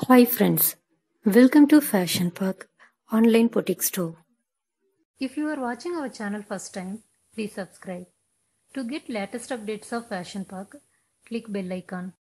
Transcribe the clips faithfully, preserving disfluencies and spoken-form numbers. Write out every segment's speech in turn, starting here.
Hi friends, welcome to Fashion Park online boutique store. If you are watching our channel first time, please subscribe. To get latest updates of Fashion Park, click bell icon.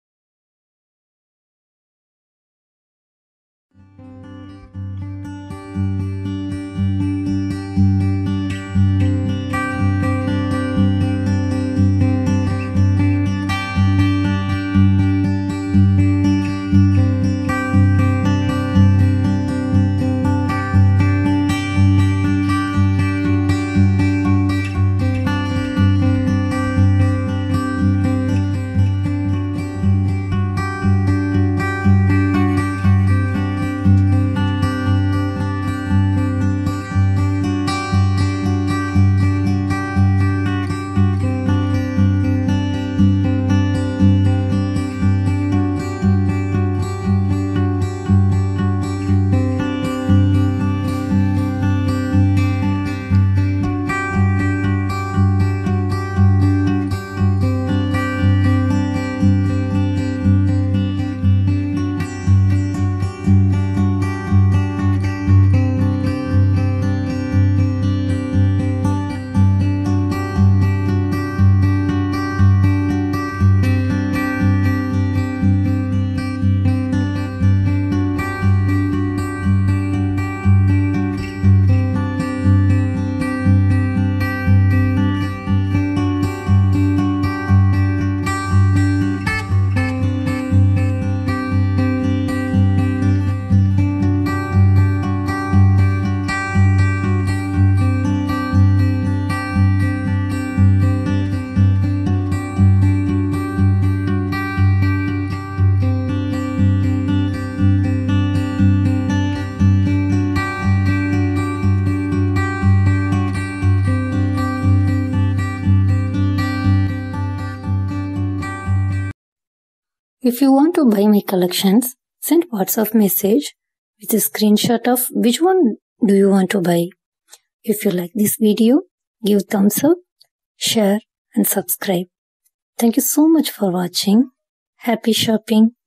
If you want to buy my collections, send WhatsApp message with a screenshot of which one do you want to buy. If you like this video, give thumbs up, share and subscribe. Thank you so much for watching. Happy shopping.